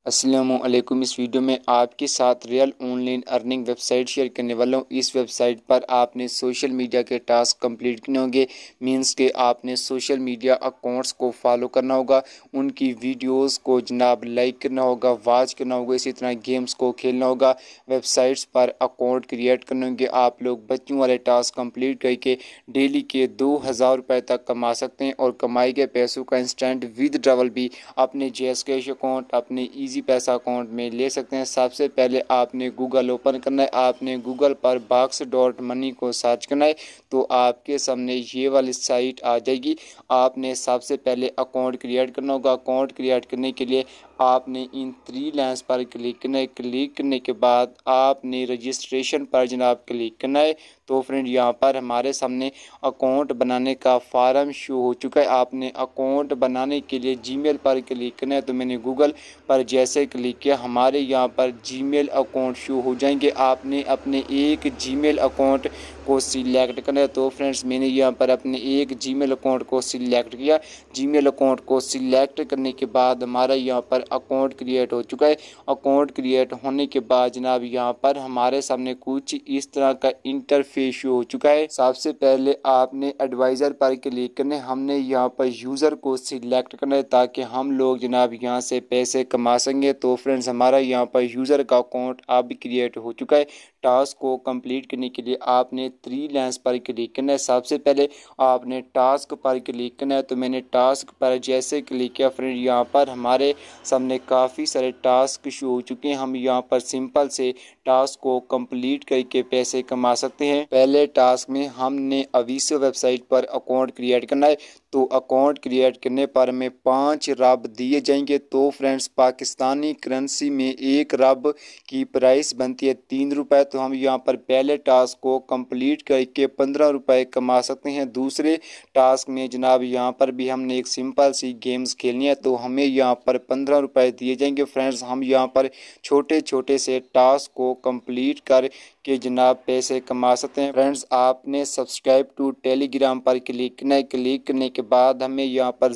अस्सलामुअलैकुम। इस वीडियो में आपके साथ real online earning website share करने वाला हूँ। इस वेबसाइट पर आपने सोशल मीडिया के टास्क कंप्लीट करने होंगे। मींस के आपने सोशल मीडिया अकाउंट्स को फॉलो करना होगा, उनकी वीडियोस को जनाब लाइक करना होगा, वॉच करना होगा, इसी तरह गेम्स को खेलना होगा। वेबसाइट्स पर अकाउंट क्रिएट करने होंगे। आप लोग बच्चों वाले टास्क कंप्लीट करके डेली के 2000 रुपये तक कमा सकते हैं और कमाए गए पैसों का इंस्टेंट विदड्रॉवल भी अपने जैज़कैश अकाउंट, अपने ईजी पैसा अकाउंट में ले सकते हैं। सबसे पहले आपने गूगल ओपन करना है। आपने गूगल पर bux.money को सर्च करना है तो आपके सामने ये वाली साइट आ जाएगी। आपने सबसे पहले अकाउंट क्रिएट करना होगा। अकाउंट क्रिएट करने के लिए आपने इन 3 लाइन्स पर क्लिक करना है। क्लिक करने के बाद आपने रजिस्ट्रेशन पर जनाब क्लिक करना है। तो फ्रेंड यहाँ पर हमारे सामने अकाउंट बनाने का फार्म शो हो चुका है। आपने अकाउंट बनाने के लिए जीमेल पर क्लिक करना है। तो मैंने गूगल पर जैसे क्लिक किया, हमारे यहाँ पर जीमेल अकाउंट शो हो जाएंगे। आपने अपने एक जीमेल अकाउंट को सिलेक्ट करना है। तो फ्रेंड्स मैंने यहाँ पर अपने एक जीमेल अकाउंट को सिलेक्ट किया। जीमेल अकाउंट को सिलेक्ट करने के बाद हमारा यहाँ पर अकाउंट क्रिएट हो चुका है। अकाउंट क्रिएट होने के बाद जनाब यहाँ पर हमारे सामने कुछ इस तरह का इंटरफेस शो हो चुका है। सबसे पहले आपने एडवाइज़र पर क्लिक करने, हमने यहाँ पर यूज़र को सिलेक्ट करना है ताकि हम लोग जनाब यहाँ से पैसे कमा सकेंगे। तो फ्रेंड्स हमारा यहाँ पर यूज़र का अकाउंट अब क्रिएट हो चुका है। टास्क को कंप्लीट करने के लिए आपने 3 लाइन्स पर क्लिक करना है। सबसे पहले आपने टास्क पर क्लिक करना है। तो मैंने टास्क पर जैसे क्लिक किया फ्रेंड, यहाँ पर हमारे सामने काफ़ी सारे टास्क शो हो चुके हैं। हम यहाँ पर सिंपल से टास्क को कंप्लीट करके पैसे कमा सकते हैं। पहले टास्क में हमने अवीसो वेबसाइट पर अकाउंट क्रिएट करना है। तो अकाउंट क्रिएट करने पर हमें 5 रब दिए जाएंगे। तो फ्रेंड्स पाकिस्तानी करेंसी में एक रब की प्राइस बनती है 3 रुपये। तो हम यहाँ पर पहले टास्क को कंप्लीट करके 15 रुपये कमा सकते हैं। दूसरे टास्क में जनाब यहाँ पर भी हमने एक सिंपल सी गेम्स खेलनी है तो हमें यहाँ पर 15 रुपये दिए जाएंगे। फ्रेंड्स हम यहाँ पर छोटे छोटे से टास्क को कंप्लीट कर के जनाब पैसे कमा सकते हैं। फ्रेंड्स आपने सब्सक्राइब टू टेलीग्राम पर क्लिक करना है। क्लिक करने के बाद हमें यहाँ पर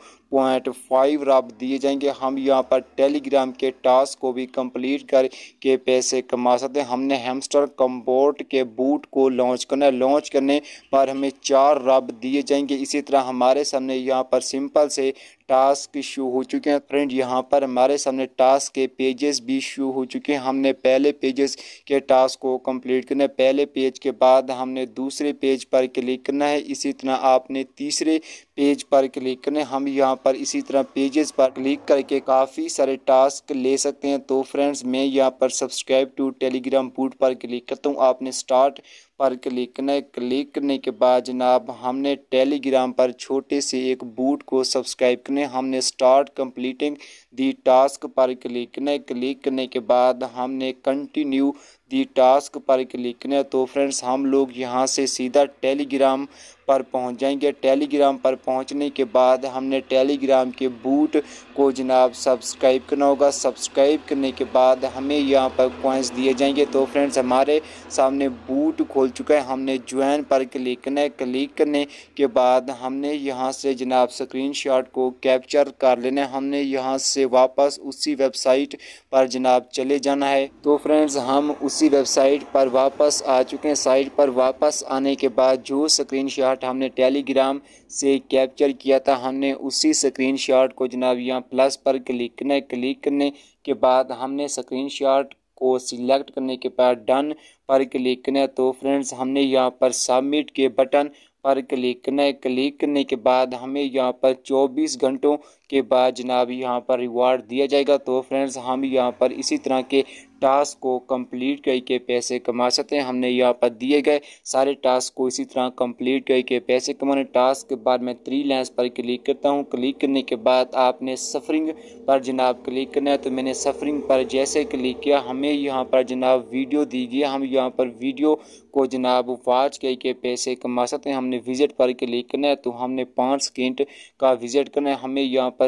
0.5 रब दिए जाएंगे। हम यहाँ पर टेलीग्राम के टास्क को भी कंप्लीट कर के पैसे कमा सकते हैं। हमने हैमस्टर कंपोर्ट के बूट को लॉन्च करना है। लॉन्च करने पर हमें 4 रब दिए जाएंगे। इसी तरह हमारे सामने यहाँ पर सिंपल से टास्क शो हो चुके हैं। फ्रेंड यहाँ पर हमारे सामने टास्क के पेजेस भी शो हो चुके हैं। हमने पहले पेजेस के टास्क को कंप्लीट करना है। पहले पेज के बाद हमने दूसरे पेज पर क्लिक करना है। इसी तरह आपने तीसरे पेज पर क्लिक करना है। हम यहाँ पर इसी तरह पेजेस पर क्लिक करके काफ़ी सारे टास्क ले सकते हैं। तो फ्रेंड्स मैं यहाँ पर सब्सक्राइब टू टेलीग्राम बूट पर क्लिक करता हूँ। आपने स्टार्ट पर क्लिक करना है। क्लिक करने के बाद जनाब हमने टेलीग्राम पर छोटे से एक बूट को सब्सक्राइब करना है। हमने स्टार्ट कंप्लीटिंग दी टास्क पर क्लिक करना है। क्लिक करने के बाद हमने कंटिन्यू दी टास्क पर क्लिक करना है। तो फ्रेंड्स हम लोग यहाँ से सीधा टेलीग्राम पर पहुँच जाएंगे। टेलीग्राम पर पहुँचने के बाद हमने टेलीग्राम के बूट को जनाब सब्सक्राइब करना होगा। सब्सक्राइब करने के बाद हमें यहाँ पर कॉइन्स दिए जाएंगे। तो फ्रेंड्स हमारे सामने बूट खोल चुका है। हमने ज्वाइन पर क्लिक करना है। क्लिक करने के बाद हमने यहाँ से जनाब स्क्रीनशॉट को कैप्चर कर लेना है। हमने यहाँ से वापस उसी वेबसाइट पर जनाब चले जाना है। तो फ्रेंड्स हम उसी वेबसाइट पर वापस आ चुके हैं। साइट पर वापस आने के बाद जो स्क्रीनशॉट हमने टेलीग्राम से कैप्चर किया था, हमने उसी स्क्रीनशॉट को जनाब यहाँ प्लस पर क्लिक करना है। क्लिक करने के बाद हमने स्क्रीनशॉट को सिलेक्ट करने के बाद डन पर क्लिक करना है। तो फ्रेंड्स हमने यहाँ पर सबमिट के बटन पर क्लिक करना है। क्लिक करने के बाद हमें यहाँ पर 24 घंटों के बाद जनाब यहाँ पर रिवार्ड दिया जाएगा। तो फ्रेंड्स हम यहाँ पर इसी तरह के टास्क को कंप्लीट करके पैसे कमा सकते हैं। हमने यहाँ पर दिए गए सारे टास्क को इसी तरह कंप्लीट करके पैसे कमाने। टास्क के बाद मैं 3 लाइन्स पर क्लिक करता हूँ। क्लिक करने के बाद आपने सफरिंग पर जनाब क्लिक करना है। तो मैंने सफरिंग पर जैसे क्लिक किया, हमें यहाँ पर जनाब वीडियो दी गई। हम यहाँ पर वीडियो को जनाब वॉच करके पैसे कमा सकते हैं। हमने विजिट पर क्लिक करना है। तो हमने 5 सेकंड का विजिट करना है। हमें यहाँ पर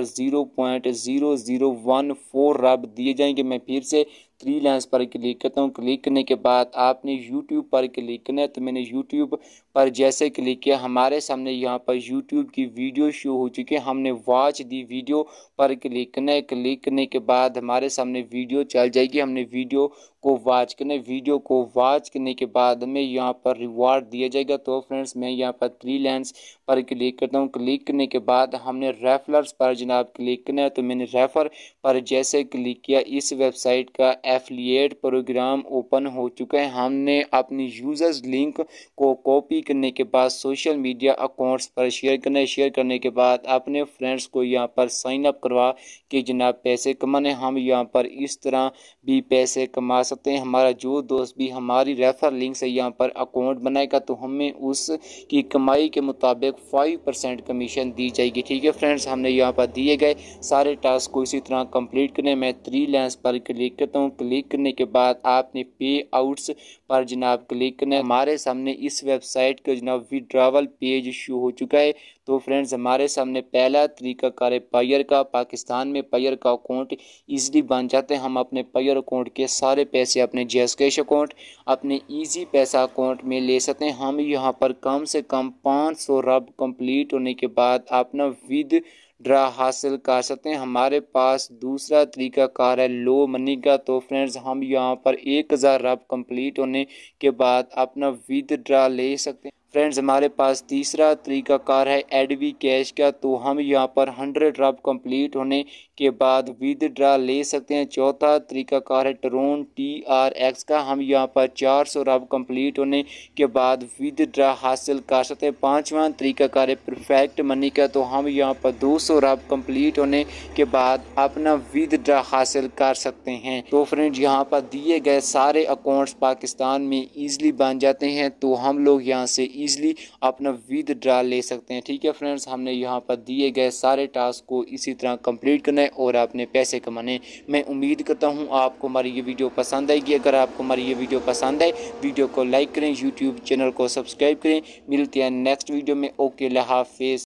0.0014 रब दिए जाएंगे। मैं फिर से 3 लाइन्स पर क्लिक करता हूँ। क्लिक करने के बाद आपने यूट्यूब पर क्लिक करना है। तो मैंने यूट्यूब पर जैसे क्लिक किया हमारे सामने यहाँ पर यूट्यूब की वीडियो शो हो चुकी है। हमने वॉच दी वीडियो पर क्लिक करने के बाद हमारे सामने वीडियो चल जाएगी। हमने वीडियो को वॉच करने के बाद हमें यहाँ पर रिवार्ड दिया जाएगा। तो फ्रेंड्स मैं यहाँ पर 3 लाइन्स पर क्लिक करता हूँ। क्लिक करने के बाद हमने रेफरल्स पर जनाब क्लिक करना है। तो मैंने रेफर पर जैसे क्लिक किया इस वेबसाइट का एफिलिएट प्रोग्राम ओपन हो चुका है। हमने अपनी यूजर्स लिंक को कॉपी करने के बाद सोशल मीडिया अकाउंट्स पर शेयर करना है। शेयर करने के बाद अपने फ्रेंड्स को यहाँ पर साइन अप करवा के जनाब पैसे कमाने। हम यहाँ पर इस तरह भी पैसे कमा सकते हैं। हमारा जो दोस्त भी हमारी रेफर लिंक से यहाँ पर अकाउंट बनाएगा तो हमें उसकी कमाई के मुताबिक 5% कमीशन दी जाएगी। ठीक है फ्रेंड्स, हमने यहाँ पर दिए गए सारे टास्क को इसी तरह कंप्लीट करने मैं 3 लाइन्स पर क्लिक करता हूँ। क्लिक करने के बाद आपने पे आउट्स पर जनाब क्लिक करना है। हमारे सामने इस वेबसाइट का जनाब विड्रॉवल पेज शो हो चुका है। तो फ्रेंड्स हमारे सामने पहला तरीकाकार है पायर का। पाकिस्तान में पायर का अकाउंट ईजिली बन जाते हैं। हम अपने पायर अकाउंट के सारे पैसे अपने जैज़कैश अकाउंट अपने ईजी पैसा अकाउंट में ले सकते हैं। हम यहाँ पर कम से कम 500 रब कंप्लीट होने के बाद अपना विदड्रा हासिल कर सकते हैं। हमारे पास दूसरा तरीकाकार है लो मनी का। तो फ्रेंड्स हम यहाँ पर 1000 रब कंप्लीट होने के बाद अपना विदड्रा ले सकते हैं। फ्रेंड्स हमारे पास तीसरा तरीकाकार है एडवी कैश का। तो हम यहाँ पर 100 रब कंप्लीट होने के बाद विदड्रा ले सकते हैं। चौथा तरीकाकार है ट्रोन TRX का। हम यहाँ पर 400 रब कंप्लीट होने के बाद विदड्रा हासिल कर सकते हैं। पांचवा तरीकाकार है परफेक्ट मनी का। तो हम यहाँ पर 200 रब कंप्लीट होने के बाद अपना विदड्रा हासिल कर सकते हैं। तो फ्रेंड्स यहाँ पर दिए गए सारे अकाउंट्स पाकिस्तान में ईजिली बन जाते हैं। तो हम लोग यहाँ से ईजिली अपना विदड्रा ले सकते हैं। ठीक है फ्रेंड्स, हमने यहाँ पर दिए गए सारे टास्क को इसी तरह कंप्लीट करना है और आपने पैसे कमाने। मैं उम्मीद करता हूँ आपको हमारी ये वीडियो पसंद आएगी। अगर आपको हमारी ये वीडियो पसंद आए वीडियो को लाइक करें, यूट्यूब चैनल को सब्सक्राइब करें। मिलते हैं नेक्स्ट वीडियो में। ओके, अल्लाह हाफिज़।